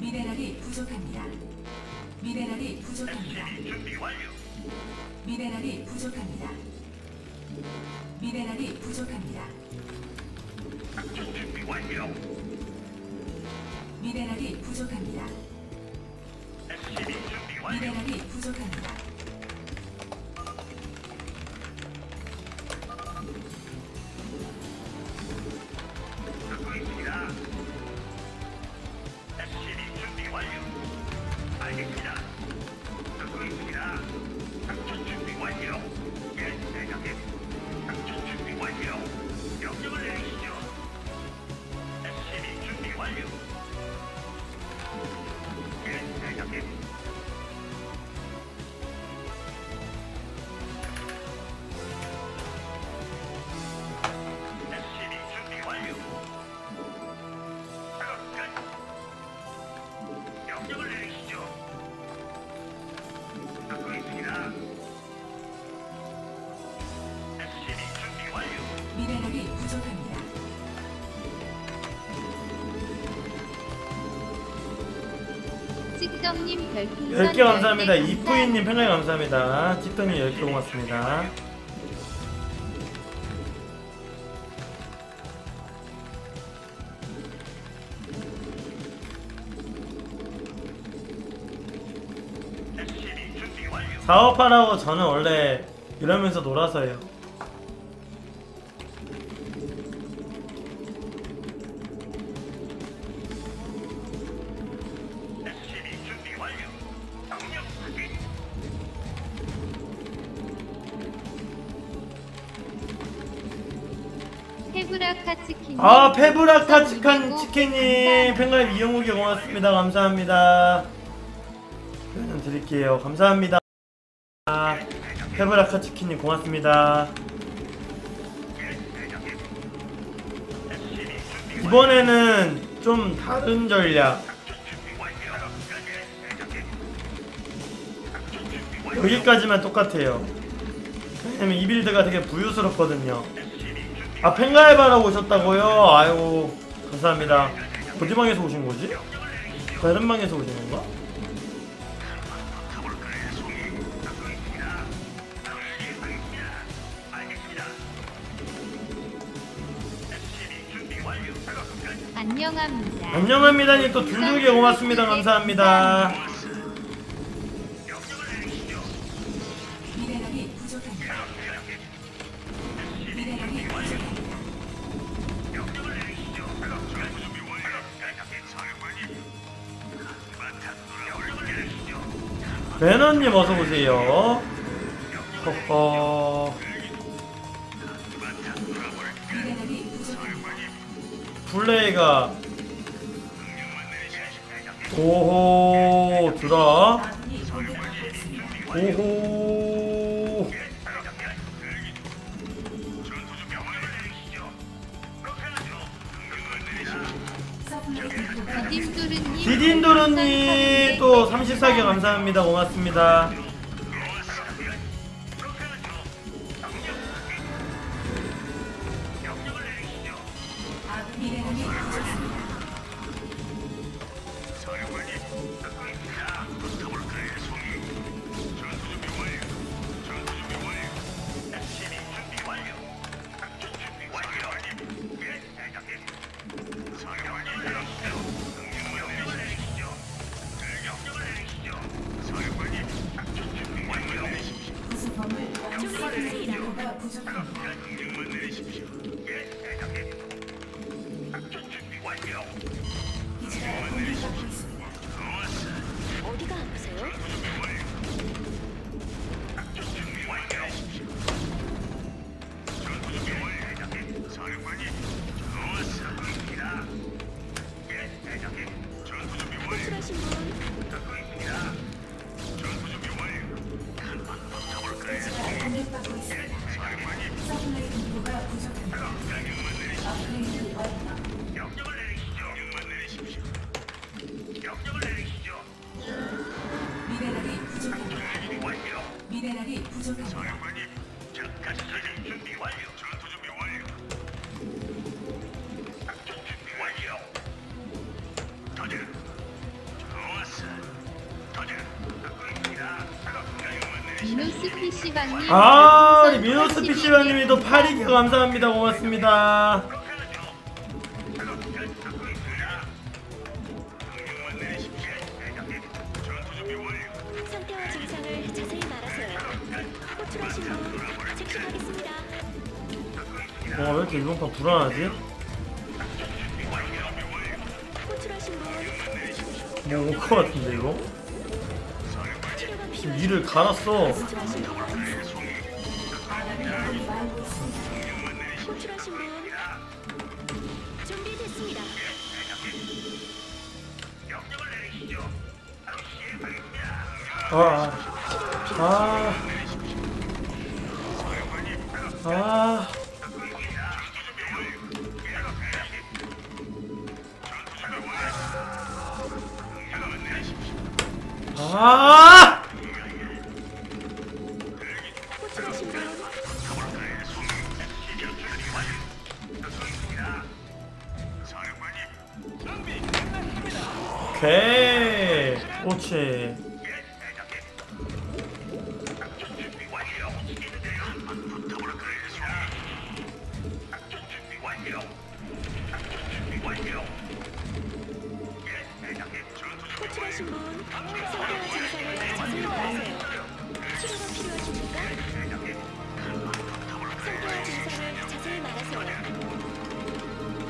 미네랄이 부족합니다. 미네랄이 부족합니다. 준비 완료. 미네랄이 부족합니다. 미네랄이 부족합니다. 작전 준비 완료. 미네랄이 부족합니다. SCB 준비 완료. 미네랄이 부족합니다. 듣고 있습니다. SCB 준비 완료. 알겠습니다. 듣고 있습니다. 작전 준비 완료. 예, 대장님. 작전 준비 완료. 명령을 내리시죠. SCB 준비 완료. 예, 대장님. SCB 준비 완료. 작업 끝. 명령을 내리시죠. 듣고 있습니다. SCB 준비 완료. 미네랄이 부족합니다. 찌떡님 별풍선 10개 감사합니다. 10개 이프이님 편하게 감사합니다. 찌떡님 10개 고맙습니다. SCB 준비 완료. 사업하라고 저는 원래 이러면서 놀아서요. SCB 준비 완료. 명령 확인. 페브라카 치킨. 아 페브라카 치킨님 팬가입 이용욱이 고맙습니다. 감사합니다. 표현 드릴게요. 감사합니다. 페브라카 치킨님 고맙습니다. SCB 준비 이번에는 좀 다른 전략. 작전 준비 완료. 대장님. 작전 준비 완료. 여기까지만 똑같아요. 왜냐면 이 빌드가 되게 부유스럽거든요. SCB 준비 아 팬가입하러 오셨다고요? 아이고 감사합니다. 어디 방에서 오신 거지? 다른 방에서 오신 건가? 가볼까요, 송이? 듣고 있습니다. 알겠습니다. 알겠습니다. SCB 준비 완료. 작업 끝. 안녕합니다. 안녕합니다님 또 둘둘게 고맙습니다. 감사합니다. 명령을 내리시죠. 미네랄이 부족합니다. SCB 미네랄이 준비 완료. 부족합니다. 명령을 내리시죠. 작업 준비 완료. 대장님, 사령관님. 한바탕 놀아볼까요? 명령을 내리시죠. 배너님 어서 오세요. 허허. 한바탕 놀아볼까요? 미네랄이 부족합니다. 플레이가 명령만 내리시죠. 대장님. 오호 들어. 아군이 공격받고 있습니다. 오호. 디딤도르님 디딘도르님 또 34개 감사합니다. 고맙습니다. 미네랄이 부족합니다. 구성범을 완성하기가 부족합니다. 기지가 공격받고 있습니다. 어디가 아프세요? 호출하신 분 기지가 공격받고 있습니다. 서플라이 인구가 부족합니다. 업그레이드 완료. 명령을 내리시죠. 명령만 내리십시오. 명령을 내리시죠. 미네랄이 부족합니다. 완료. 미네랄이 부족합니다. 사령관님, 잠깐 사진 준비 완료. 전투 준비 완료. 작전 준비 완료. 다들 미노스 PC방님 아, 우리 미노스 PC방님이 또 8기 감사합니다. 고맙습니다. 상태와 증상을 자세히 말하세요. 호출하신 분 즉시하겠습니다. 왜 이렇게 이번판 불안하지? 호출하신 분 뭐 올 것 같은데 이거? 치료가 지금 필요하신 이를 갈았어. 호출하신 분 아군이 말고 있습니다. 호출하신 분 준비됐습니다. 아, 아, 아, 아, 호출하신 분 오케이, 오치. 호출하신 분 상태와 증상을 자세히 말하세요. 치료가 필요하십니까? 상태와 증상을 자세히 말하세요.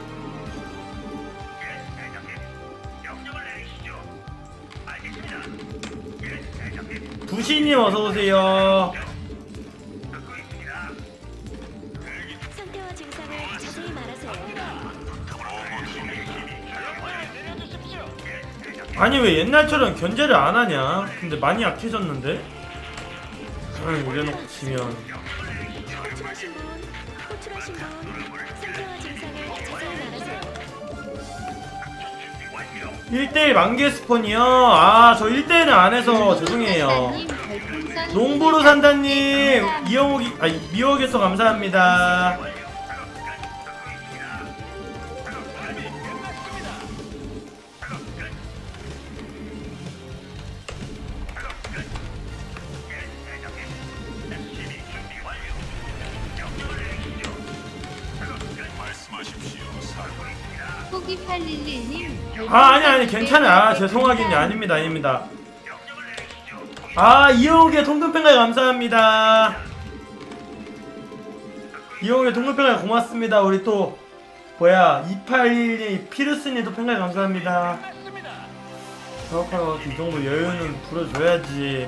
부시님 어서 오세요. 상태와 증상을 자세히 말하세요. 아니 왜 옛날처럼 견제를 안 하냐? 근데 많이 약해졌는데? 이래놓고 지면. 호출하신 분 상태와 증상을 자세히 말하세요. 1대1 만개 스폰이요? 아, 저 1대1은 안 해서 죄송해요. 산다님 별풍선 농부로 산다님, 이영옥이, 미역에서 감사합니다. 포기 811님 아니, 괜찮아. 죄송하긴요. 아닙니다. 이영옥의 통근평가 감사합니다. 이영옥의 통근평가 고맙습니다. 우리 또, 281이 피르스님도 평가 감사합니다. 이 정도 여유는 불어줘야지.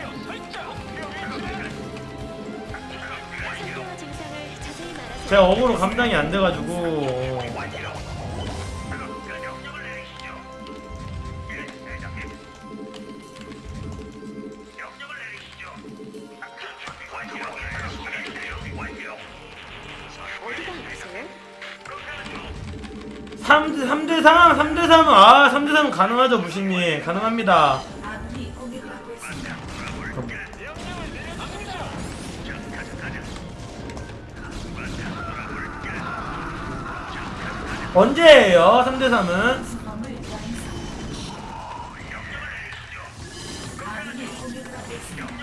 상태와 증상을 자세히 말하세요. 제가 어그로 감당이 안 돼가지고. 어디가 아프세요? 3대3? 3대3은, 3대3은 가능하죠, 무신님. 가능합니다. 아군이 공격받고 있습니다. 언제예요, 3대3은? 건물 완성. 아군이 공격받고 있습니다.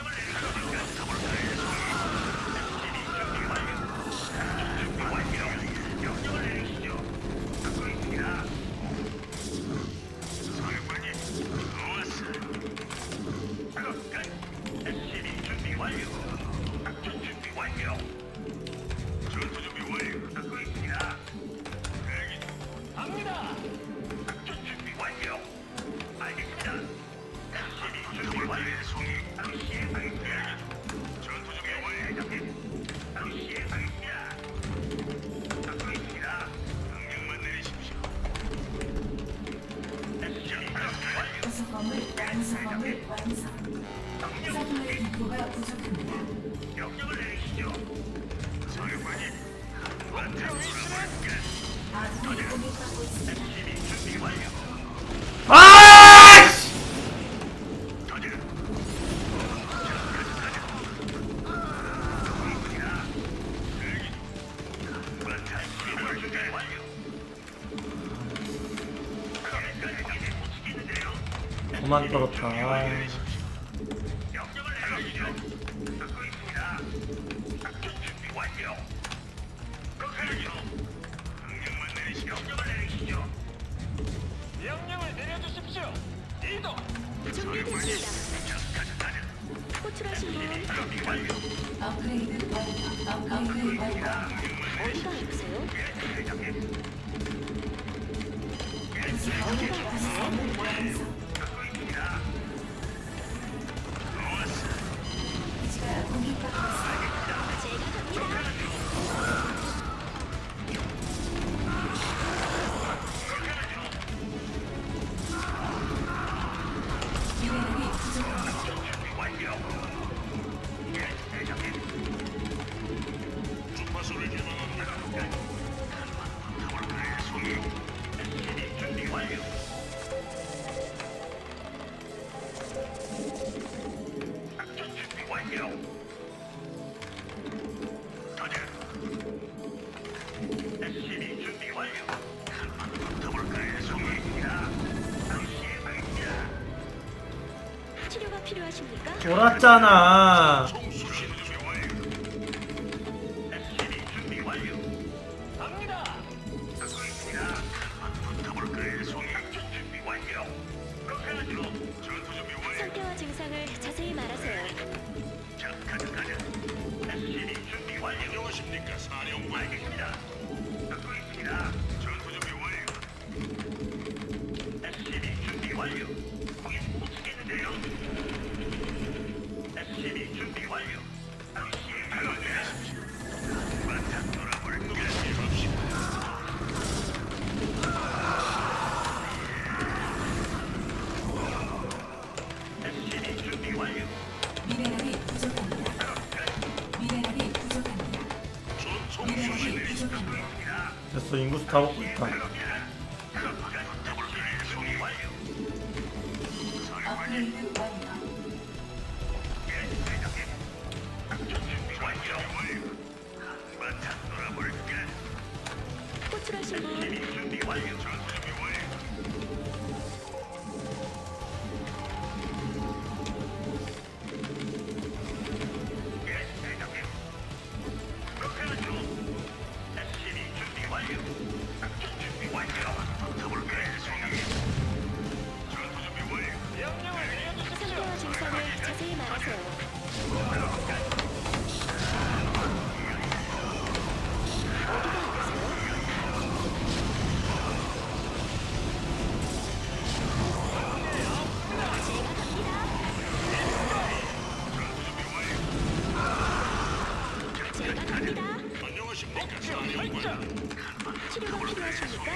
건물 완성. 서플라이 인포가 부족합니다. 아군이 공격받고 있습니다. 아이씨! 그만 떨었다. 듣고 있습니다. 작전 준비 완료. 그렇게 하죠. 명령만 내리시죠. 명령을 내리시죠. 명령을 내려주십시오. 이동. 준비됐습니다. 호출하신 분 준비 완료. 업그레이드 완료. 업그레이드 완료. 어디가 아프세요? 어디가 완성을 완성. 듣고 있습니다. 좋았어. 기지가 공격받고 있습니다. 제가 갑니다. 미네랄이 부족합니다. 준비 완료. 예, 대장님. 주파수를 개방합니다. 타월의 손이 SCB 준비 완료. 작전 준비 완료. 가자. SCB 준비 완료. 타월의 손이입니다. 바로 시행하겠습니다. 치료가 필요하십니까? 돌았잖아. 수신 준비 완료. SCB 준비 완료. 갑니다. 듣고 있습니다. 타월의 손이 작전 준비 완료. 그렇게 하죠. 전투 준비 완료. 상태와 증상을 자세히 말하세요. 자, 가자. SCB 준비 완료. 안녕하십니까, 사령부. 알겠습니다. 듣고 있습니다. 전투 준비 완료. SCB 준비 완료. 거기 못 쓰겠는데요. SCB 준비 완료. 바로 시행하겠습니다. 바탕 돌아볼까? SCB 준비 완료. 미네랄이 부족합니다. 미네랄이 부족합니다. 미네랄이 부족합니다. 됐어, 인구수 다 먹고 있다. 업그레이드 완료. 호출하신 분 상태와 증상을 자세히 말하세요. 어디가 아프세요? 제가 갑니다. 제가 갑니다. 치료가 필요하십니까?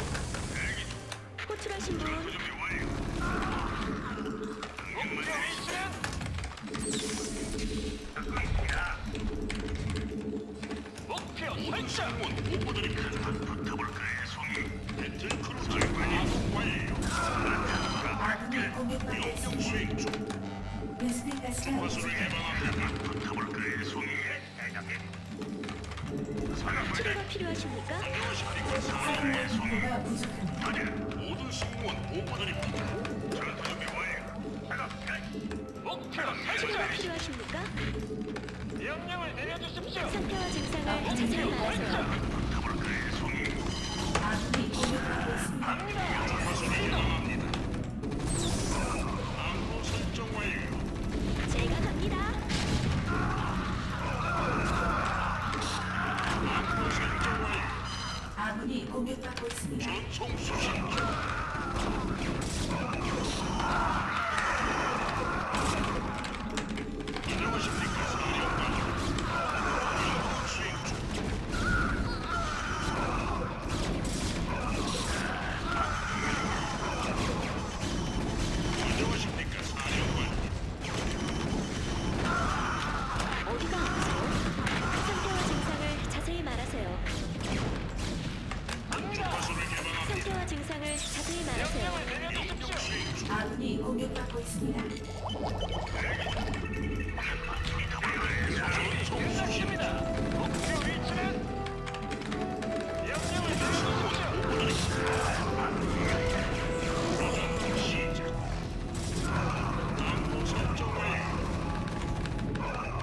호출하신 분 아군이 공격받고 있습니다. 베스핀 가스가 부족합니다. 치료가 필요하십니까? 사용의 인구가 부족합니다. 모든 승무원 보고드립니다. 전투 준비 완료. 작업 끝. 목표 치료가 설정. 필요하십니까? 명령을 내려주십시오. 상태와 증상을 자세히 말하세요. 아군이 공격받고 있습니다. 항로 설정 완료. 제가 갑니다. 항로 설정 완료. 아군이 공격받고 있습니다. 전송 수신 중. 안녕하십니까, 사령관. 수행 중. 안녕하십니까, 사령관. 어디가 아프세요? 상태와 증상을 자세히 말하세요. 주파수를 개방합니다. 상태와 증상을 자세히 말하세요. 아군이 공격받고 있습니다. 전송 수신이다. 목표 위치는 명령을 내려주십시오. 시작. 항로 설정 완료.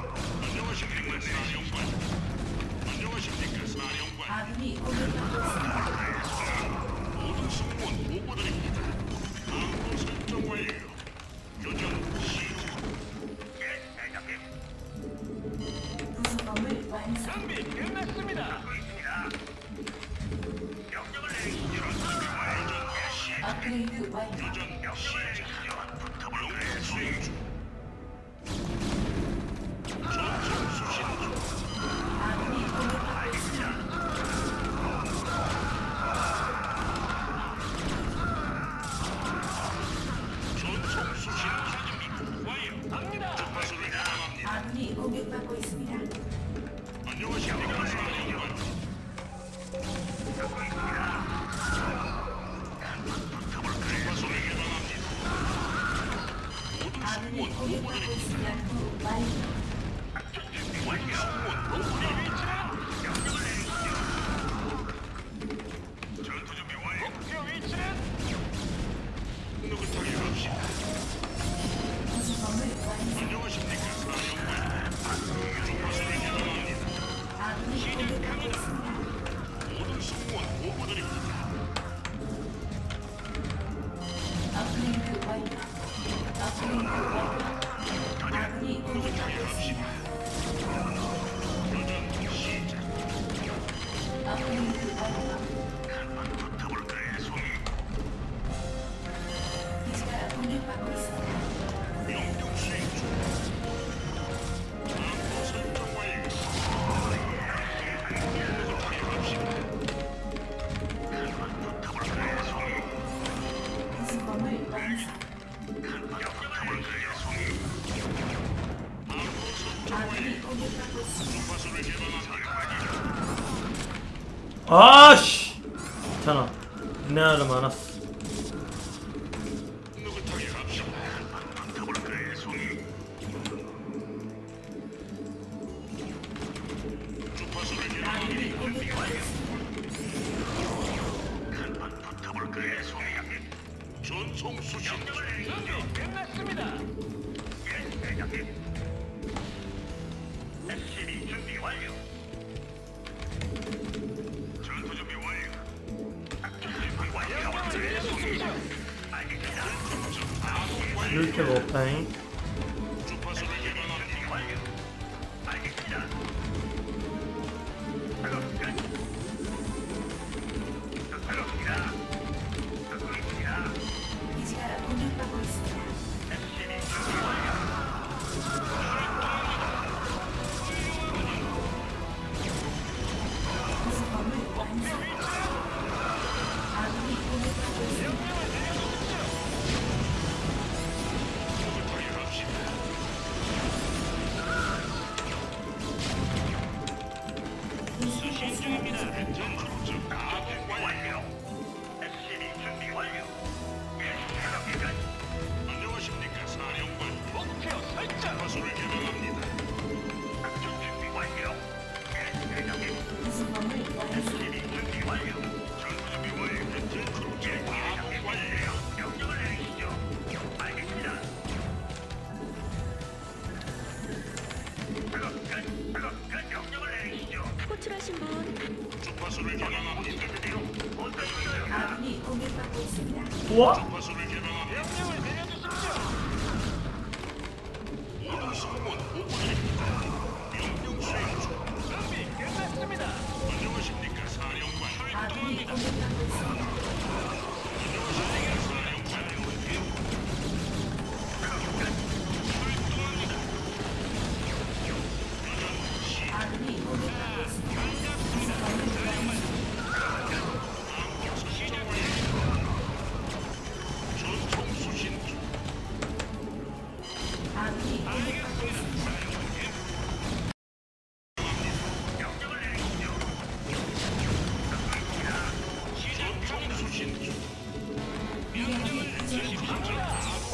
아군이 공격받고 있습니다. 완료. 전투 준비 완료. 목표 위치는 느긋하게 갑시다. 구성범을 완성. 안녕하십니까 사령관. 주파수를 개방합니다. 아군이 공격받고 있습니다. 모든 승무원 보고드립니다. 업그레이드 완료. 업그레이드 완료. 아군이 공격받고 있습니다. 교전 시작. 업그레이드 완료. 한번 붙어볼까요, 송이? 기지가 공격받고 있습니다. 명령 수행 중. 항로 설정 완료. 느긋하게 갑시다. 한번 붙어볼까요, 송이? 구성범을 완성. 한번 붙어볼까요, 송이? 항로 설정 완료. 아군이 공격받고 있습니다. 주파수를 개방합니다. 아씨 괜찮아 인내하려 많았어. 느긋하게 갑시다. 한번 붙어볼까요, 송이? 주파수를 아군이 개방합니다. 공격받고 있습니다. 한번 붙어볼까요, 송이? 전송 수신 준비 끝났습니다. 예, 대장님. SCB 준비 완료. 전투 준비 완료. 작전 준비 완료. 알겠습니다. 아무 완료. 이럴 데가 없다잉. 주파수를 개방합니다. 완료. 알겠습니다. 작업 끝. 작업입니다. 작업입니다. 기지가 공격받고 있습니다. SCB 준비 완료. 구성범을 완성. 아군이 공격받고 있습니다. 느긋하게 갑시다. 수신 중입니다. 전투 완료. SCB 준비 완료. 예, 대장님. 안녕하십니까, 사령관. 목표 설정. 주파수를 개방합니다. 작전 준비 완료. 예, 대장님. 구성범을 완성. SCB 준비 완료. 전투 준비 완료. 전투 준비 완료. 명령을 내리시죠. 알겠습니다. 작업 끝. 작업 끝. 명령을 내리시죠. 호출하신 분 주파수를 개방합니다. 어떤 일이요? 아군이 공격받고 있습니다. 우와 주파수를 개방합니다. 명령을 내려주십시오. 모든 승무원 보고드립니다. 명령 수행 중. 준비 끝났습니다. 안녕하십니까, 사령관. 아군이 출동합니다. 공격받고 있습니다. 안녕하십니까, 사령관. 출동합니다. 아군이 공격받고 있습니다. 구성범을 완성. 전송 수신 중. 아군이 공격받고 있습니다. 명령을 내리시죠. 전송 수신 중. 미네랄이 부족합니다.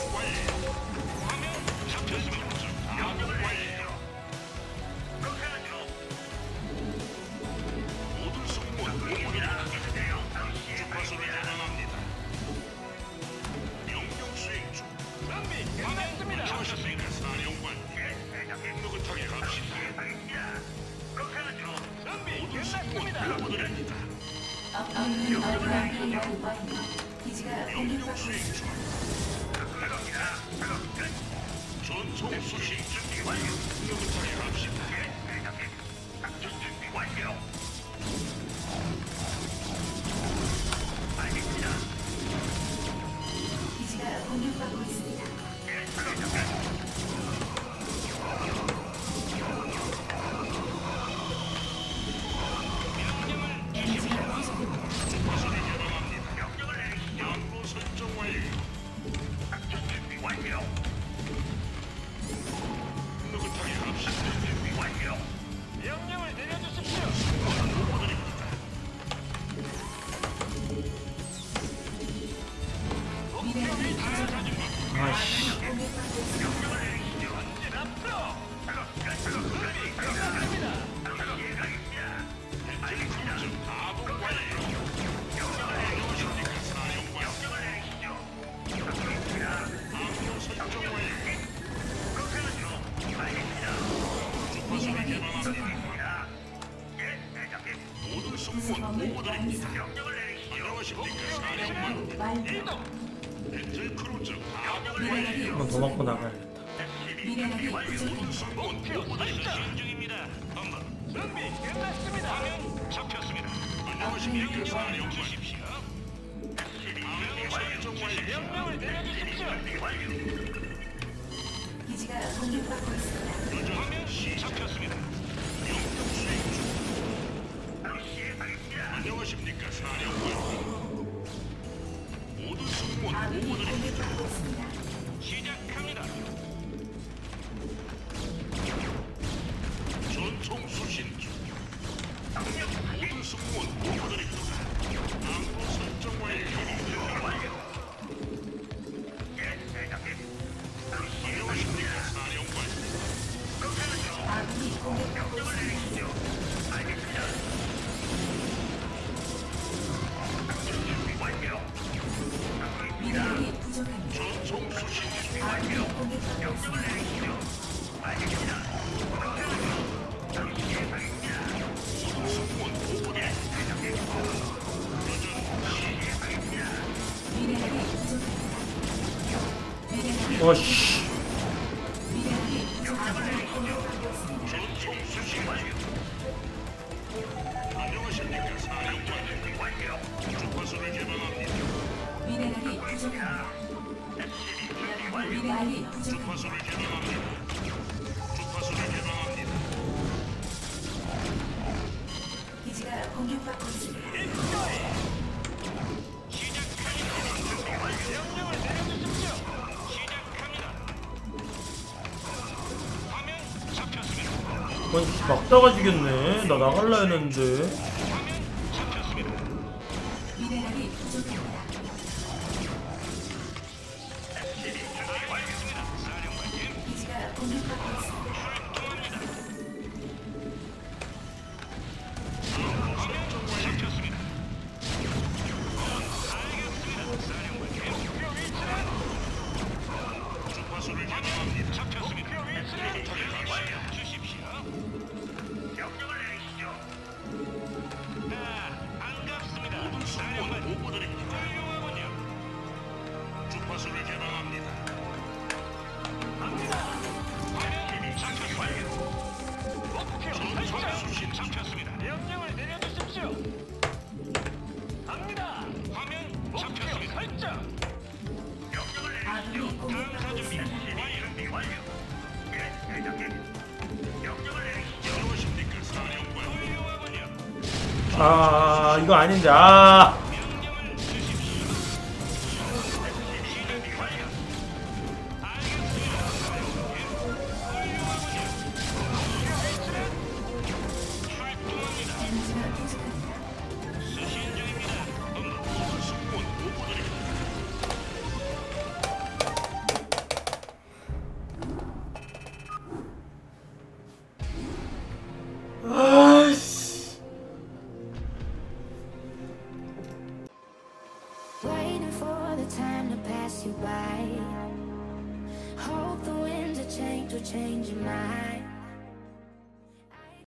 명령을 내리시죠. 그렇게 하죠. 모든 승무원 보고드립니다. 주파수를 개방합니다. 명령 수행 중. 준비 끝났습니다. 안녕하십니까, 사령관. 느긋하게 갑시다. 그렇게 하죠. 준비 끝났습니다. 보고드립니다. 업그레이드 완료. 기지가 명령 공격받고 수행 있습니다. 중. 전송 수신 준비 완료. 느긋하게 갑시다. 작전 준비 완료. 알겠습니다. 기지가 공격받고 있습니다. 에너지가 부족합니다. 주파수를 개방합니다. 명령을 내리시죠. 항로 설정 완료. 작전 준비 완료. 느긋하게 갑시다. 준비 완료. 명령을 내려주십시오. 보고드립니다. 미네랄이 부족합니다. 아씨 공격받고 있습니다. 완성. 명령을 내리시죠. 연구 완료. 엔젤 크루즈. 미네랄이 한 번 더 먹고 나가야겠다. 미네랄이 부족합니다. 목표 설정 중입니다. 본부 준비 끝났습니다. 화면 잡혔습니다. 안녕하십니까 사령 주십시오. 명령을 내려주십시오. 기지가 공격받고 있습니다. 화면 잡혔습니다. 명령 수행 중. 안녕하십니까 사령관. 모두 승무원 아군이 보고드립니다. 공격받고 있습니다. 시작합니다. 전총 수신 중. 모든 승무원 보고드립니다. 항로 설정 완료. 안녕하십니까 사령관. 아군이 공격받고 있습니다. 미네랄이 부족합니다. 전총 수신 중. 아군이 공격받고 있습니다. 모든 승무원 보고드립니다. 미네랄이 부족합니다. 미네랄이 어씨. 미네랄이 아군이 공격받고 있습니다. 전총 수신 중. 안녕하십니까 사령관. 주파수를 개방합니다. 미네랄이 부족합니다. 미네랄이 부족합니다. 주파수를 개방합니다. 주파수를 개방합니다. 기지가 공격받고 있습니다. 명령을 내려주십시오. 시작합니다. 화면 잡혔습니다. 아니 막다가 지겠네. 나 나갈라 했는데. 화면 잡혔습니다. 미네랄이 부족합니다. 알겠습니다. 사령관님. 기지가 공격받고 있습니다. 출동합니다. 화면 잡혔습니다. 알겠습니다. 사령관님. 목표 위치는 주파수를 개방합니다. 잡혔습니다. 목표 위치는 주십시오. 명령을 내리시죠. 반갑습니다. 모든 승무원 보고드립니다. 훌륭하군요. 주파수를 개방합니다. 갑니다. 화면 잡혔습니다. 목표 설정 잡혔습니다. 명령을 내려주십시오. 갑니다. 화면 잡혔습니다. 설정. 명령을 아군이 공격받고 있습니다. 명령을 내리시죠. 안녕하십니까 사령관. 훌륭하군요. 아 이거 아닌데. 아. 명령을 주십시오. 에너지가 부족합니다. 수신 중입니다. 모든 승무원 보고드립니다. 아이씨. Waiting for the time to pass you by. Hope the winds of change will change your mind.